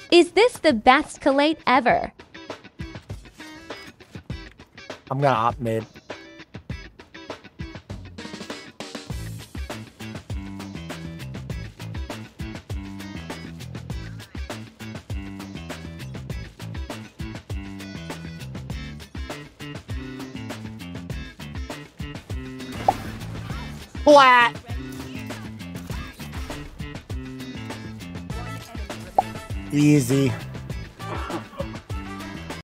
Is this the best collat ever? I'm gonna opt mid. Flat. Easy.